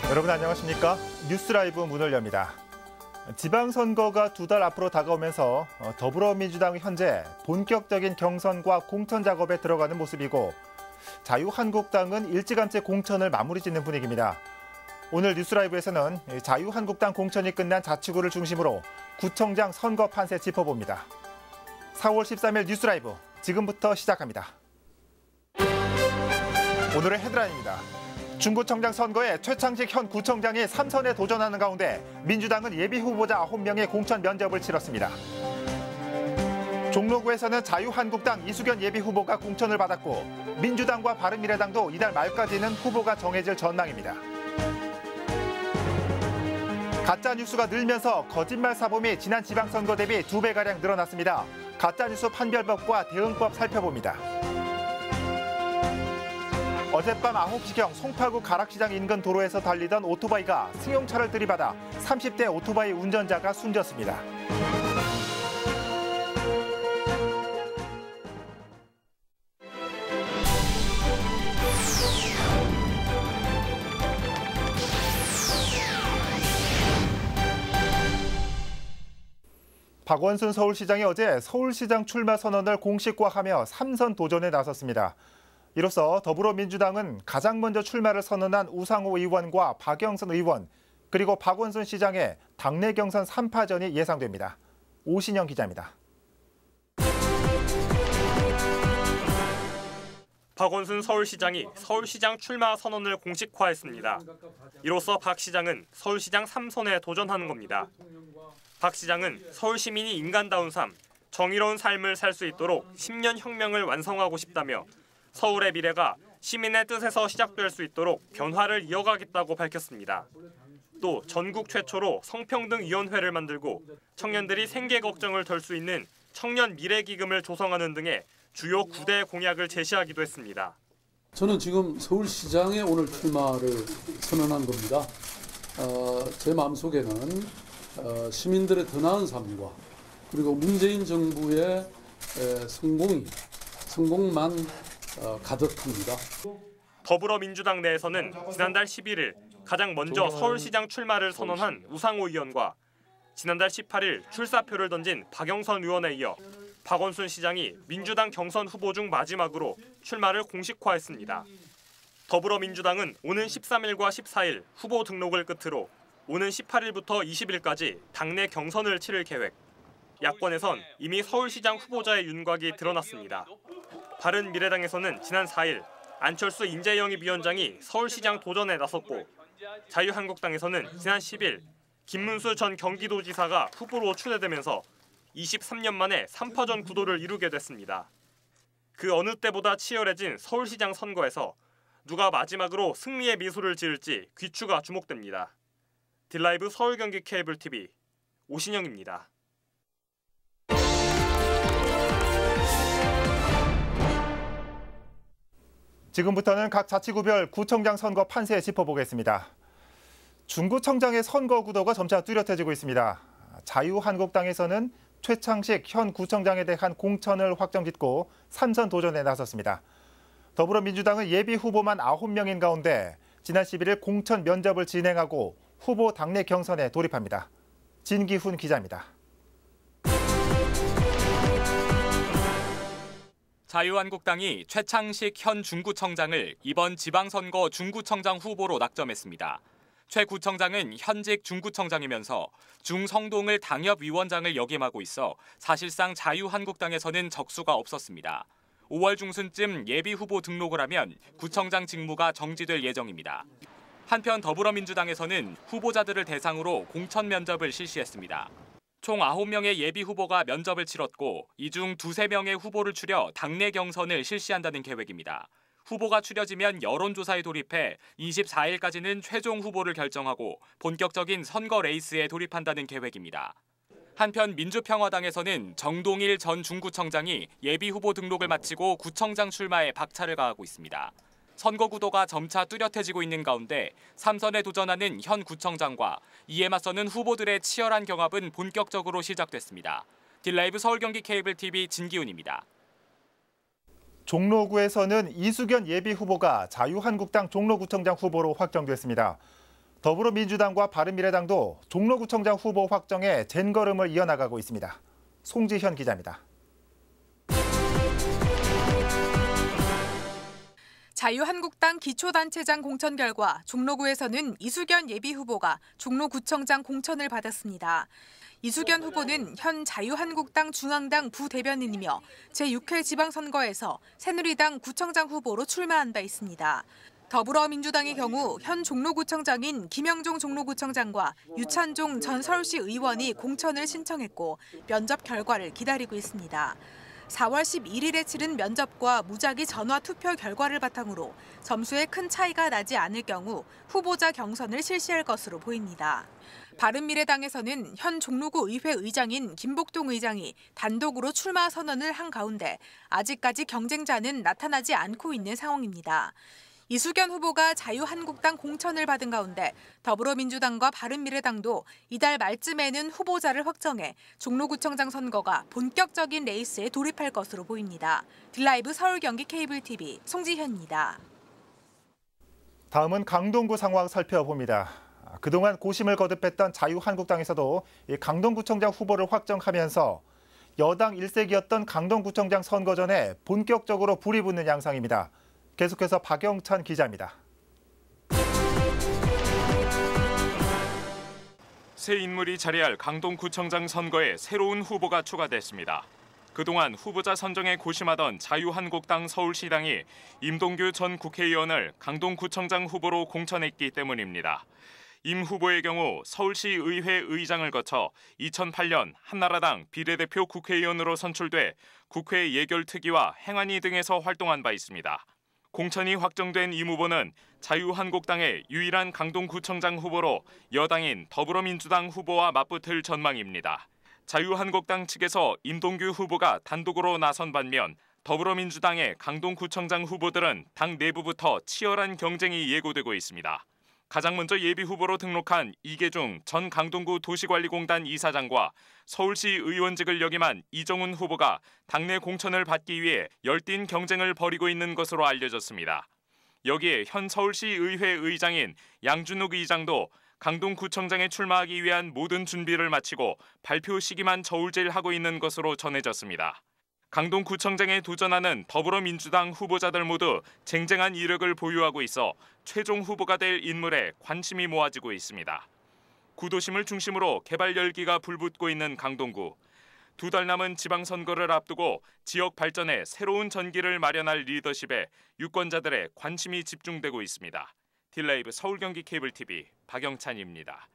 여러분 안녕하십니까? 뉴스라이브 문을 엽니다. 지방선거가 2달 앞으로 다가오면서 더불어민주당은 현재 본격적인 경선과 공천 작업에 들어가는 모습이고 자유한국당은 일찌감치 공천을 마무리 짓는 분위기입니다. 오늘 뉴스라이브에서는 자유한국당 공천이 끝난 자치구를 중심으로 구청장 선거 판세 짚어봅니다. 4월 13일 뉴스라이브 지금부터 시작합니다. 오늘의 헤드라인입니다. 중구청장 선거에 최창식 현 구청장이 3선에 도전하는 가운데 민주당은 예비 후보자 9명의 공천 면접을 치렀습니다. 종로구에서는 자유한국당 이수견 예비 후보가 공천을 받았고 민주당과 바른미래당도 이달 말까지는 후보가 정해질 전망입니다. 가짜뉴스가 늘면서 거짓말 사범이 지난 지방선거 대비 2배가량 늘어났습니다. 가짜뉴스 판별법과 대응법 살펴봅니다. 어젯밤 9시경 송파구 가락시장 인근 도로에서 달리던 오토바이가 승용차를 들이받아 30대 오토바이 운전자가 숨졌습니다. 박원순 서울시장이 어제 서울시장 출마 선언을 공식화하며 3선 도전에 나섰습니다. 이로써 더불어민주당은 가장 먼저 출마를 선언한 우상호 의원과 박영선 의원, 그리고 박원순 시장의 당내 경선 3파전이 예상됩니다. 오신영 기자입니다. 박원순 서울시장이 서울시장 출마 선언을 공식화했습니다. 이로써 박 시장은 서울시장 3선에 도전하는 겁니다. 박 시장은 서울 시민이 인간다운 삶, 정의로운 삶을 살 수 있도록 10년 혁명을 완성하고 싶다며 서울의 미래가 시민의 뜻에서 시작될 수 있도록 변화를 이어가겠다고 밝혔습니다. 또 전국 최초로 성평등위원회를 만들고 청년들이 생계 걱정을 덜 수 있는 청년 미래기금을 조성하는 등의 주요 9대 공약을 제시하기도 했습니다. 저는 지금 서울시장에 오늘 출마를 선언한 겁니다. 제 마음속에는 시민들의 더 나은 삶과 그리고 문재인 정부의 성공만 가득합니다. 더불어민주당 내에서는 지난달 11일 가장 먼저 서울시장 출마를 선언한 우상호 의원과 지난달 18일 출사표를 던진 박영선 의원에 이어 박원순 시장이 민주당 경선 후보 중 마지막으로 출마를 공식화했습니다. 더불어민주당은 오는 13일과 14일 후보 등록을 끝으로 오는 18일부터 20일까지 당내 경선을 치를 계획. 야권에선 이미 서울시장 후보자의 윤곽이 드러났습니다. 바른미래당에서는 지난 4일 안철수 인재영입위원장이 서울시장 도전에 나섰고 자유한국당에서는 지난 10일 김문수 전 경기도지사가 후보로 추대되면서 23년 만에 3파전 구도를 이루게 됐습니다. 그 어느 때보다 치열해진 서울시장 선거에서 누가 마지막으로 승리의 미소를 지을지 귀추가 주목됩니다. 딜라이브 서울 경기 케이블 TV 오신영입니다. 지금부터는 각 자치구별 구청장 선거 판세 짚어보겠습니다. 중구청장의 선거 구도가 점차 뚜렷해지고 있습니다. 자유한국당에서는 최창식 현 구청장에 대한 공천을 확정짓고 3선 도전에 나섰습니다. 더불어민주당은 예비 후보만 9명인 가운데 지난 11일 공천 면접을 진행하고 후보 당내 경선에 돌입합니다. 진기훈 기자입니다. 자유한국당이 최창식 현 중구청장을 이번 지방선거 중구청장 후보로 낙점했습니다. 최 구청장은 현직 중구청장이면서 중성동을 당협위원장을 역임하고 있어 사실상 자유한국당에서는 적수가 없었습니다. 5월 중순쯤 예비 후보 등록을 하면 구청장 직무가 정지될 예정입니다. 한편 더불어민주당에서는 후보자들을 대상으로 공천 면접을 실시했습니다. 총 9명의 예비 후보가 면접을 치렀고 이 중 2~3명의 후보를 추려 당내 경선을 실시한다는 계획입니다. 후보가 추려지면 여론조사에 돌입해 24일까지는 최종 후보를 결정하고 본격적인 선거 레이스에 돌입한다는 계획입니다. 한편 민주평화당에서는 정동일 전 중구청장이 예비 후보 등록을 마치고 구청장 출마에 박차를 가하고 있습니다. 선거 구도가 점차 뚜렷해지고 있는 가운데 3선에 도전하는 현 구청장과 이에 맞서는 후보들의 치열한 경합은 본격적으로 시작됐습니다. 딜라이브 서울 경기 케이블 TV 진기훈입니다. 종로구에서는 이수견 예비 후보가 자유한국당 종로구청장 후보로 확정됐습니다. 더불어민주당과 바른미래당도 종로구청장 후보 확정에 젠걸음을 이어나가고 있습니다. 송지현 기자입니다. 자유한국당 기초단체장 공천 결과 종로구에서는 이수견 예비후보가 종로구청장 공천을 받았습니다. 이수견 후보는 현 자유한국당 중앙당 부대변인이며 제6회 지방선거에서 새누리당 구청장 후보로 출마한 바 있습니다. 더불어민주당의 경우 현 종로구청장인 김영종 종로구청장과 유찬종 전 서울시 의원이 공천을 신청했고 면접 결과를 기다리고 있습니다. 4월 11일에 치른 면접과 무작위 전화 투표 결과를 바탕으로 점수에 큰 차이가 나지 않을 경우 후보자 경선을 실시할 것으로 보입니다. 바른미래당에서는 현 종로구 의회 의장인 김복동 의장이 단독으로 출마 선언을 한 가운데 아직까지 경쟁자는 나타나지 않고 있는 상황입니다. 이수견 후보가 자유한국당 공천을 받은 가운데 더불어민주당과 바른미래당도 이달 말쯤에는 후보자를 확정해 종로구청장 선거가 본격적인 레이스에 돌입할 것으로 보입니다. 딜라이브 서울 경기 케이블 TV 송지현입니다. 다음은 강동구 상황 살펴봅니다. 그동안 고심을 거듭했던 자유한국당에서도 강동구청장 후보를 확정하면서 여당 일색이었던 강동구청장 선거 전에 본격적으로 불이 붙는 양상입니다. 계속해서 박영찬 기자입니다. 새 인물이 자리할 강동구청장 선거에 새로운 후보가 추가됐습니다. 그동안 후보자 선정에 고심하던 자유한국당 서울시당이 임동규 전 국회의원을 강동구청장 후보로 공천했기 때문입니다. 임 후보의 경우 서울시의회 의장을 거쳐 2008년 한나라당 비례대표 국회의원으로 선출돼 국회 예결특위와 행안위 등에서 활동한 바 있습니다. 공천이 확정된 임 후보는 자유한국당의 유일한 강동구청장 후보로 여당인 더불어민주당 후보와 맞붙을 전망입니다. 자유한국당 측에서 임동규 후보가 단독으로 나선 반면 더불어민주당의 강동구청장 후보들은 당 내부부터 치열한 경쟁이 예고되고 있습니다. 가장 먼저 예비후보로 등록한 이계중 전 강동구 도시관리공단 이사장과 서울시 의원직을 역임한 이정훈 후보가 당내 공천을 받기 위해 열띤 경쟁을 벌이고 있는 것으로 알려졌습니다. 여기에 현 서울시 의회 의장인 양준욱 의장도 강동구청장에 출마하기 위한 모든 준비를 마치고 발표 시기만 저울질하고 있는 것으로 전해졌습니다. 강동구청장에 도전하는 더불어민주당 후보자들 모두 쟁쟁한 이력을 보유하고 있어 최종 후보가 될 인물에 관심이 모아지고 있습니다. 구도심을 중심으로 개발 열기가 불붙고 있는 강동구. 2달 남은 지방선거를 앞두고 지역 발전에 새로운 전기를 마련할 리더십에 유권자들의 관심이 집중되고 있습니다. 딜라이브 서울 경기 케이블 TV 박영찬입니다.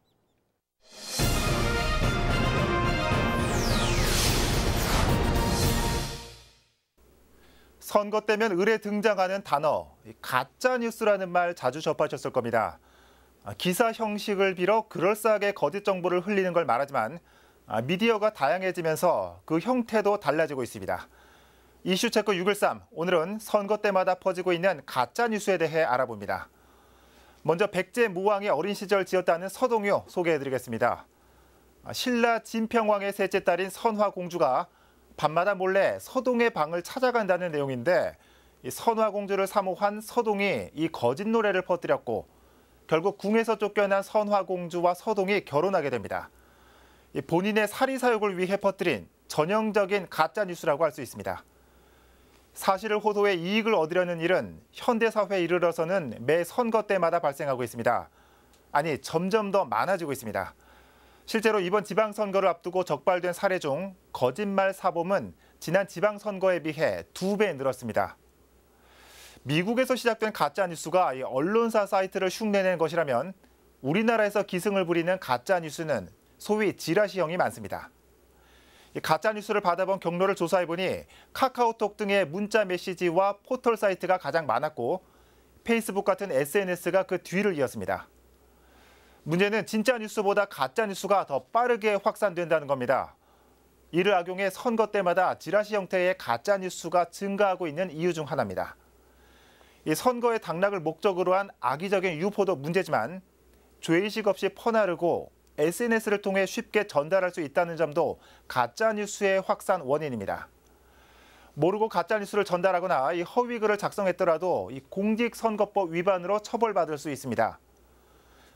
선거 때면 을에 등장하는 단어, 가짜뉴스라는 말 자주 접하셨을 겁니다. 기사 형식을 빌어 그럴싸하게 거짓 정보를 흘리는 걸 말하지만 미디어가 다양해지면서 그 형태도 달라지고 있습니다. 이슈 체크 613, 오늘은 선거 때마다 퍼지고 있는 가짜뉴스에 대해 알아봅니다. 먼저 백제 무왕의 어린 시절 지었다는 서동요 소개해드리겠습니다. 신라 진평왕의 셋째 딸인 선화공주가 밤마다 몰래 서동의 방을 찾아간다는 내용인데 이 선화공주를 사모한 서동이 이 거짓 노래를 퍼뜨렸고 결국 궁에서 쫓겨난 선화공주와 서동이 결혼하게 됩니다. 본인의 사리사욕을 위해 퍼뜨린 전형적인 가짜뉴스라고 할 수 있습니다. 사실을 호도해 이익을 얻으려는 일은 현대사회에 이르러서는 매 선거 때마다 발생하고 있습니다. 아니, 점점 더 많아지고 있습니다. 실제로 이번 지방선거를 앞두고 적발된 사례 중 거짓말 사범은 지난 지방선거에 비해 2배 늘었습니다. 미국에서 시작된 가짜뉴스가 언론사 사이트를 흉내낸 것이라면 우리나라에서 기승을 부리는 가짜뉴스는 소위 지라시형이 많습니다. 가짜뉴스를 받아본 경로를 조사해보니 카카오톡 등의 문자 메시지와 포털 사이트가 가장 많았고 페이스북 같은 SNS가 그 뒤를 이었습니다. 문제는 진짜 뉴스보다 가짜 뉴스가 더 빠르게 확산된다는 겁니다. 이를 악용해 선거 때마다 지라시 형태의 가짜 뉴스가 증가하고 있는 이유 중 하나입니다. 이 선거의 당락을 목적으로 한 악의적인 유포도 문제지만 죄의식 없이 퍼나르고 SNS를 통해 쉽게 전달할 수 있다는 점도 가짜 뉴스의 확산 원인입니다. 모르고 가짜 뉴스를 전달하거나 이 허위글을 작성했더라도 이 공직선거법 위반으로 처벌받을 수 있습니다.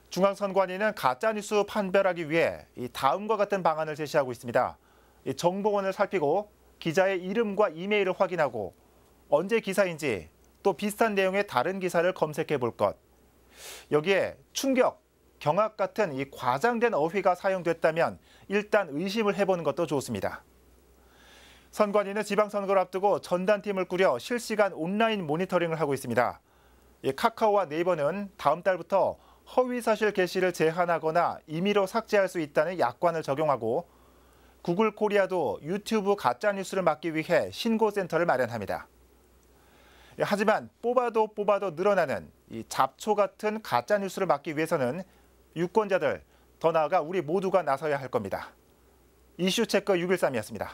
중앙선관위는 가짜뉴스 판별하기 위해 다음과 같은 방안을 제시하고 있습니다. 정보원을 살피고 기자의 이름과 이메일을 확인하고 언제 기사인지 또 비슷한 내용의 다른 기사를 검색해 볼 것. 여기에 충격, 경악 같은 과장된 어휘가 사용됐다면 일단 의심을 해보는 것도 좋습니다. 선관위는 지방선거를 앞두고 전단팀을 꾸려 실시간 온라인 모니터링을 하고 있습니다. 카카오와 네이버는 다음 달부터 허위사실 게시를 제한하거나 임의로 삭제할 수 있다는 약관을 적용하고 구글 코리아도 유튜브 가짜뉴스를 막기 위해 신고센터를 마련합니다. 하지만 뽑아도 늘어나는 잡초 같은 가짜뉴스를 막기 위해서는 유권자들, 더 나아가 우리 모두가 나서야 할 겁니다. 이슈체크 613이었습니다.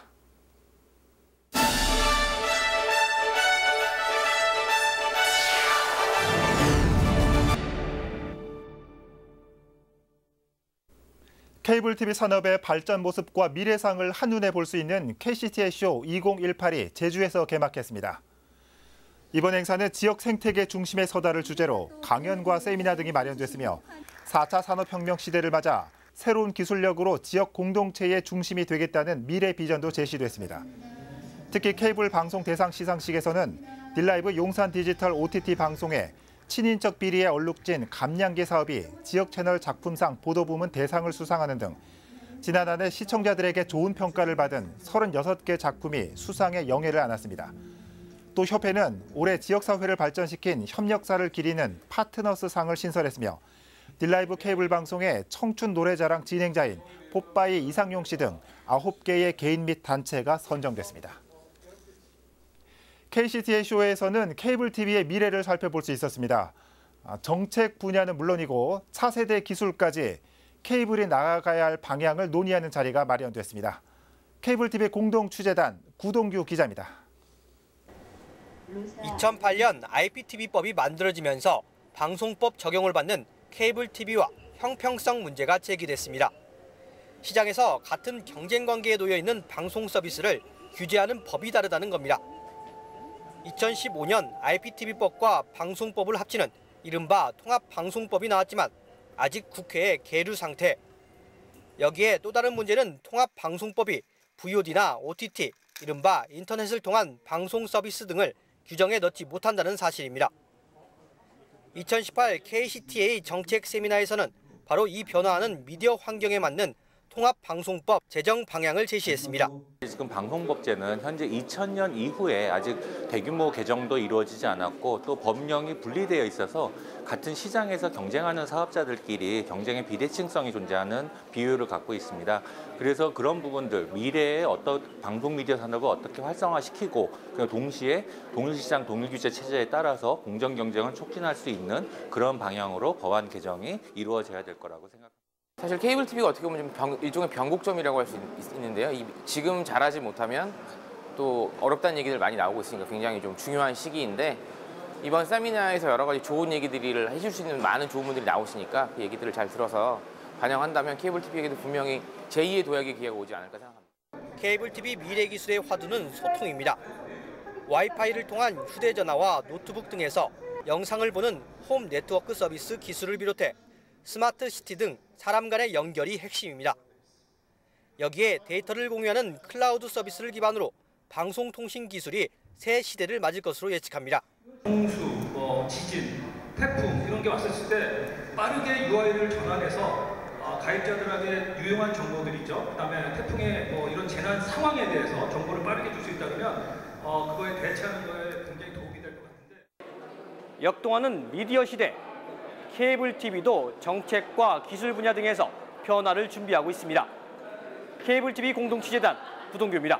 케이블 TV 산업의 발전 모습과 미래상을 한눈에 볼 수 있는 KCT의 쇼 2018이 제주에서 개막했습니다. 이번 행사는 지역 생태계 중심의 서다를 주제로 강연과 세미나 등이 마련됐으며 4차 산업혁명 시대를 맞아 새로운 기술력으로 지역 공동체의 중심이 되겠다는 미래 비전도 제시됐습니다. 특히 케이블 방송 대상 시상식에서는 딜라이브 용산 디지털 OTT 방송에 친인척 비리에 얼룩진 감량계 사업이 지역 채널 작품상 보도부문 대상을 수상하는 등 지난 한 해 시청자들에게 좋은 평가를 받은 36개 작품이 수상의 영예를 안았습니다. 또 협회는 올해 지역사회를 발전시킨 협력사를 기리는 파트너스상을 신설했으며 딜라이브 케이블 방송의 청춘 노래자랑 진행자인 뽀빠이 이상용 씨 등 9개의 개인 및 단체가 선정됐습니다. KCT의 쇼에서는 케이블 TV의 미래를 살펴볼 수 있었습니다. 정책 분야는 물론이고 차세대 기술까지 케이블이 나아가야 할 방향을 논의하는 자리가 마련됐습니다. 케이블 TV 공동 취재단 구동규 기자입니다. 2008년 IPTV법이 만들어지면서 방송법 적용을 받는 케이블 TV와 형평성 문제가 제기됐습니다. 시장에서 같은 경쟁 관계에 놓여 있는 방송 서비스를 규제하는 법이 다르다는 겁니다. 2015년 IPTV법과 방송법을 합치는 이른바 통합방송법이 나왔지만 아직 국회에 계류 상태. 여기에 또 다른 문제는 통합방송법이 VOD나 OTT, 이른바 인터넷을 통한 방송 서비스 등을 규정에 넣지 못한다는 사실입니다. 2018 KCTA 정책 세미나에서는 바로 이 변화하는 미디어 환경에 맞는 통합방송법 제정 방향을 제시했습니다. 지금 방송법제는 현재 2000년 이후에 아직 대규모 개정도 이루어지지 않았고 또 법령이 분리되어 있어서 같은 시장에서 경쟁하는 사업자들끼리 경쟁의 비대칭성이 존재하는 비율을 갖고 있습니다. 그래서 그런 부분들, 미래의 어떤 방송 미디어 산업을 어떻게 활성화시키고 동시에 동일시장 동일규제 체제에 따라서 공정 경쟁을 촉진할 수 있는 그런 방향으로 법안 개정이 이루어져야 될 거라고 생각합니다. 사실 케이블 TV가 어떻게 보면 좀 일종의 변곡점이라고 할 수 있는데요. 지금 잘하지 못하면 또 어렵다는 얘기들 많이 나오고 있으니까 굉장히 좀 중요한 시기인데 이번 세미나에서 여러 가지 좋은 얘기들을 해줄 수 있는 많은 좋은 분들이 나오시니까 그 얘기들을 잘 들어서 반영한다면 케이블 TV에게도 분명히 제2의 도약의 기회가 오지 않을까 생각합니다. 케이블 TV 미래 기술의 화두는 소통입니다. 와이파이를 통한 휴대전화와 노트북 등에서 영상을 보는 홈 네트워크 서비스 기술을 비롯해 스마트 시티 등 사람 간의 연결이 핵심입니다. 여기에 데이터를 공유하는 클라우드 서비스를 기반으로 방송통신 기술이 새 시대를 맞을 것으로 예측합니다. 홍수, 지진, 태풍 이런 게 왔을 때 빠르게 UI를 전환해서 가입자들에게 유용한 정보들이 있죠. 그다음에 태풍의 이런 재난 상황에 대해서 정보를 빠르게 줄 수 있다면 그거에 대처하는 거에 굉장히 도움이 될 것 같은데. 역동하는 미디어 시대. 케이블 TV도 정책과 기술 분야 등에서 변화를 준비하고 있습니다. 케이블 TV 공동 취재단 구동규입니다.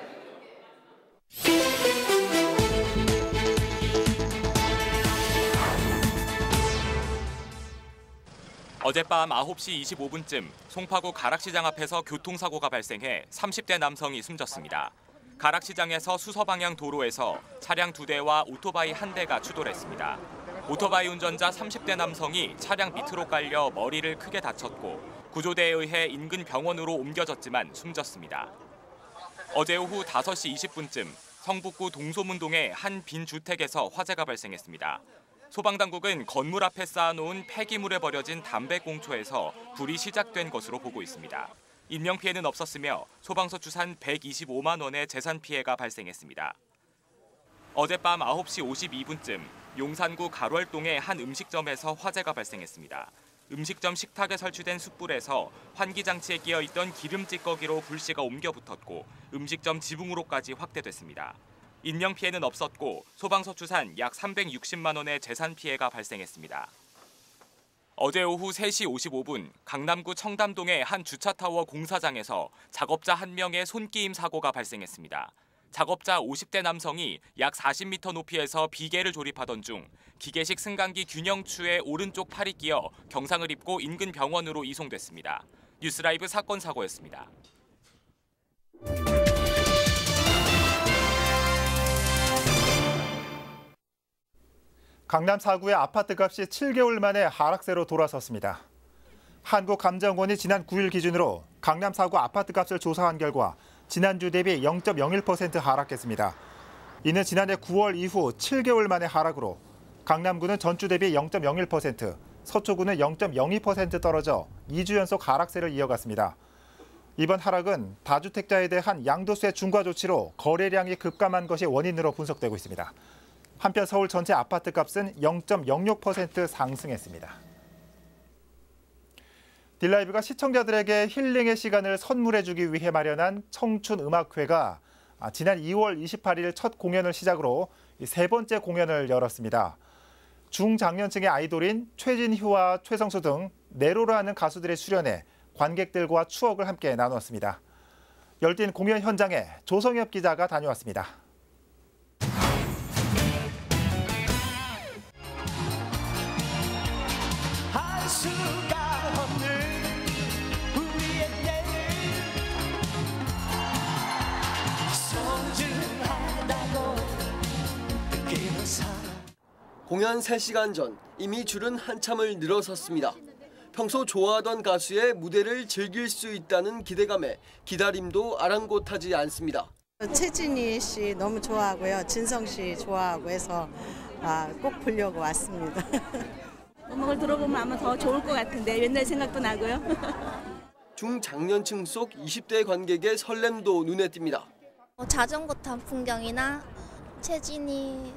어젯밤 9시 25분쯤 송파구 가락시장 앞에서 교통사고가 발생해 30대 남성이 숨졌습니다. 가락시장에서 수서방향 도로에서 차량 2대와 오토바이 1대가 추돌했습니다. 오토바이 운전자 30대 남성이 차량 밑으로 깔려 머리를 크게 다쳤고 구조대에 의해 인근 병원으로 옮겨졌지만 숨졌습니다. 어제 오후 5시 20분쯤 성북구 동소문동의 한 빈 주택에서 화재가 발생했습니다. 소방당국은 건물 앞에 쌓아놓은 폐기물에 버려진 담배꽁초에서 불이 시작된 것으로 보고 있습니다. 인명피해는 없었으며 소방서 추산 125만 원의 재산 피해가 발생했습니다. 어젯밤 9시 52분쯤 용산구 가월동의 한 음식점에서 화재가 발생했습니다. 음식점 식탁에 설치된 숯불에서 환기장치에 끼어있던 기름 찌꺼기로 불씨가 옮겨 붙었고 음식점 지붕으로까지 확대됐습니다. 인명피해는 없었고 소방서 추산 약 360만 원의 재산 피해가 발생했습니다. 어제 오후 3시 55분 강남구 청담동의 한 주차타워 공사장에서 작업자 1명의 손끼임 사고가 발생했습니다. 작업자 50대 남성이 약 40m 높이에서 비계를 조립하던 중 기계식 승강기 균형추에 오른쪽 팔이 끼어 경상을 입고 인근 병원으로 이송됐습니다. 뉴스라이브 사건 사고였습니다. 강남 4구의 아파트값이 7개월 만에 하락세로 돌아섰습니다. 한국감정원이 지난 9일 기준으로 강남 4구 아파트값을 조사한 결과 지난주 대비 0.01% 하락했습니다. 이는 지난해 9월 이후 7개월 만의 하락으로 강남구는 전주 대비 0.01%, 서초구는 0.02% 떨어져 2주 연속 하락세를 이어갔습니다. 이번 하락은 다주택자에 대한 양도세 중과 조치로 거래량이 급감한 것이 원인으로 분석되고 있습니다. 한편 서울 전체 아파트 값은 0.06% 상승했습니다. 딜라이브가 시청자들에게 힐링의 시간을 선물해주기 위해 마련한 청춘음악회가 지난 2월 28일 첫 공연을 시작으로 세 번째 공연을 열었습니다. 중장년층의 아이돌인 최진희와 최성수 등 네로라는 가수들의 출연에 관객들과 추억을 함께 나눴습니다. 열띤 공연 현장에 조성엽 기자가 다녀왔습니다. 공연 3시간 전 이미 줄은 한참을 늘어섰습니다. 평소 좋아하던 가수의 무대를 즐길 수 있다는 기대감에 기다림도 아랑곳하지 않습니다. 최진희 씨 너무 좋아하고요. 진성 씨 좋아하고 해서 꼭 보려고 왔습니다. 음악을 들어보면 아마 더 좋을 것 같은데 옛날 생각도 나고요. 중장년층 속 20대 관객의 설렘도 눈에 띕니다. 자전거 탄 풍경이나 최진희,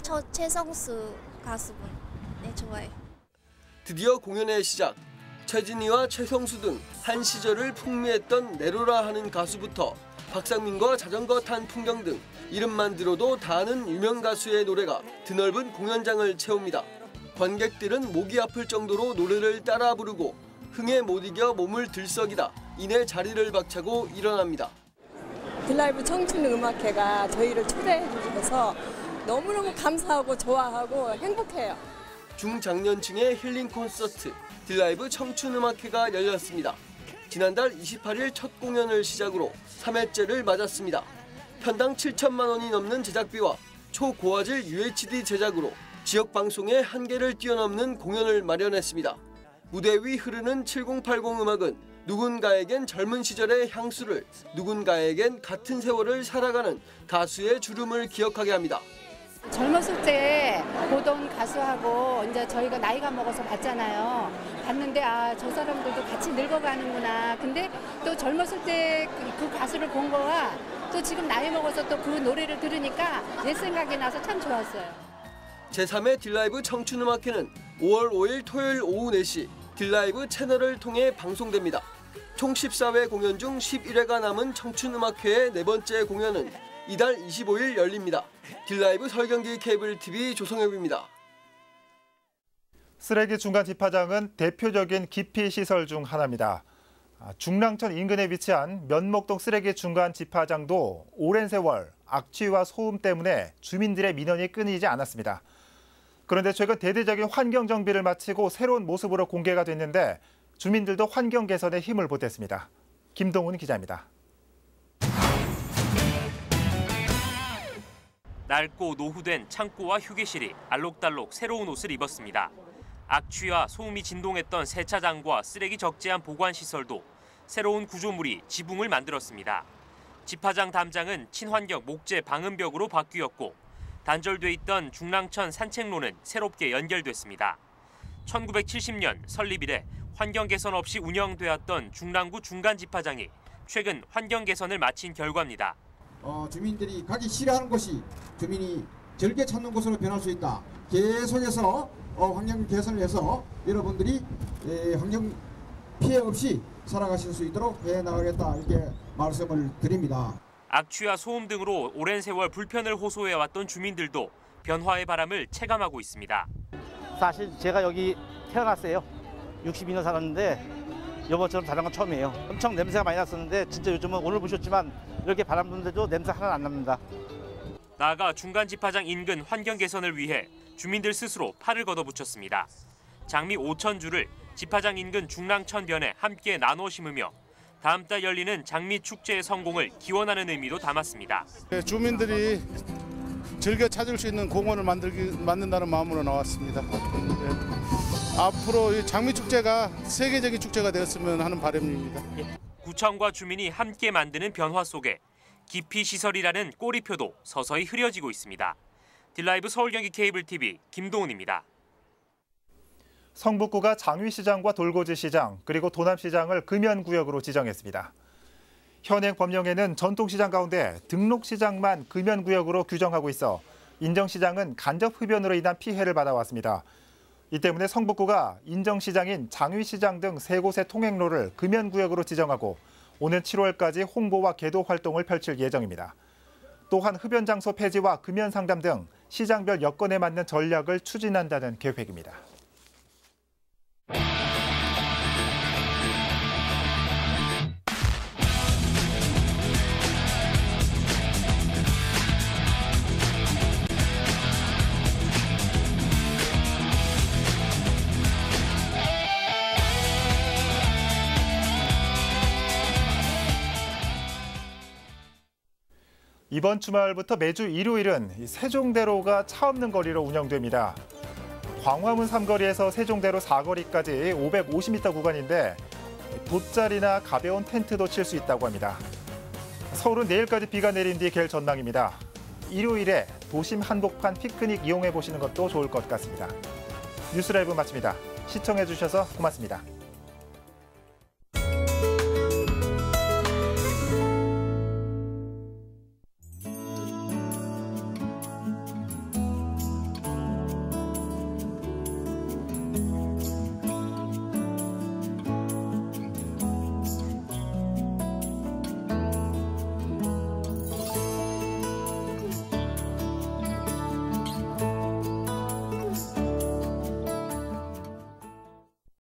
최성수 가수분 좋아해요. 드디어 공연의 시작. 최진희와 최성수 등 한 시절을 풍미했던 네로라 하는 가수부터 박상민과 자전거 탄 풍경 등 이름만 들어도 다 아는 유명 가수의 노래가 드넓은 공연장을 채웁니다. 관객들은 목이 아플 정도로 노래를 따라 부르고 흥에 못 이겨 몸을 들썩이다 이내 자리를 박차고 일어납니다. 딜라이브 청춘음악회가 저희를 초대해 주셔서 너무너무 감사하고 좋아하고 행복해요. 중장년층의 힐링 콘서트 딜라이브 청춘음악회가 열렸습니다. 지난달 28일 첫 공연을 시작으로 3회째를 맞았습니다. 편당 7천만 원이 넘는 제작비와 초고화질 UHD 제작으로 지역 방송의 한계를 뛰어넘는 공연을 마련했습니다. 무대 위 흐르는 7080 음악은 누군가에겐 젊은 시절의 향수를, 누군가에겐 같은 세월을 살아가는 가수의 주름을 기억하게 합니다. 젊었을 때 보던 가수하고 이제 저희가 나이가 먹어서 봤잖아요. 봤는데 저 사람들도 같이 늙어가는구나. 근데 또 젊었을 때 그 가수를 본 거와 또 지금 나이 먹어서 또 그 노래를 들으니까 옛 생각이 나서 참 좋았어요. 제3회 딜라이브 청춘음악회는 5월 5일 토요일 오후 4시 딜라이브 채널을 통해 방송됩니다. 총 14회 공연 중 11회가 남은 청춘음악회의 네 번째 공연은 이달 25일 열립니다. 딜라이브 설경기 케이블 TV 조성엽입니다. 쓰레기 중간 집화장은 대표적인 기피 시설 중 하나입니다. 중랑천 인근에 위치한 면목동 쓰레기 중간 집화장도 오랜 세월 악취와 소음 때문에 주민들의 민원이 끊이지 않았습니다. 그런데 최근 대대적인 환경 정비를 마치고 새로운 모습으로 공개가 됐는데 주민들도 환경 개선에 힘을 보탰습니다. 김동훈 기자입니다. 낡고 노후된 창고와 휴게실이 알록달록 새로운 옷을 입었습니다. 악취와 소음이 진동했던 세차장과 쓰레기 적재한 보관시설도 새로운 구조물이 지붕을 만들었습니다. 집화장 담장은 친환경 목재 방음벽으로 바뀌었고 단절돼 있던 중랑천 산책로는 새롭게 연결됐습니다. 1970년 설립 이래 환경 개선 없이 운영되었던 중랑구 중간집화장이 최근 환경 개선을 마친 결과입니다. 주민들이 가기 싫어하는 곳이 주민이 즐겨 찾는 곳으로 변할 수 있다. 계속해서 환경 개선을 해서 여러분들이 환경 피해 없이 살아가실 수 있도록 해나가겠다 이렇게 말씀을 드립니다. 악취와 소음 등으로 오랜 세월 불편을 호소해왔던 주민들도 변화의 바람을 체감하고 있습니다. 사실 제가 여기 태어났어요. 62년 살았는데 이번처럼 자란 건 처음이에요. 엄청 냄새가 많이 났었는데 진짜 요즘은 오늘 보셨지만 이렇게 바람 부는데도 냄새 하나 안 납니다. 나아가 중간집화장 인근 환경 개선을 위해 주민들 스스로 팔을 걷어붙였습니다. 장미 5,000주를 집화장 인근 중랑천변에 함께 나눠 심으며 다음 달 열리는 장미 축제의 성공을 기원하는 의미도 담았습니다. 주민들이 즐겨 찾을 수 있는 공원을 만든다는 마음으로 나왔습니다. 앞으로 이 장미 축제가 세계적인 축제가 되었으면 하는 바람입니다. 구청과 주민이 함께 만드는 변화 속에 기피 시설이라는 꼬리표도 서서히 흐려지고 있습니다. 딜라이브 서울경기 케이블 TV 김동훈입니다. 성북구가 장위시장과 돌고지시장 그리고 도남시장을 금연구역으로 지정했습니다. 현행 법령에는 전통시장 가운데 등록시장만 금연구역으로 규정하고 있어 인정시장은 간접 흡연으로 인한 피해를 받아왔습니다. 이 때문에 성북구가 인정시장인 장위시장 등 세 곳의 통행로를 금연구역으로 지정하고 오는 7월까지 홍보와 계도 활동을 펼칠 예정입니다. 또한 흡연 장소 폐지와 금연 상담 등 시장별 여건에 맞는 전략을 추진한다는 계획입니다. 이번 주말부터 매주 일요일은 세종대로가 차 없는 거리로 운영됩니다. 광화문 3거리에서 세종대로 4거리까지 550m 구간인데 돗자리나 가벼운 텐트도 칠 수 있다고 합니다. 서울은 내일까지 비가 내린 뒤 갤 전망입니다. 일요일에 도심 한복판 피크닉 이용해 보시는 것도 좋을 것 같습니다. 뉴스라이브 마칩니다. 시청해 주셔서 고맙습니다.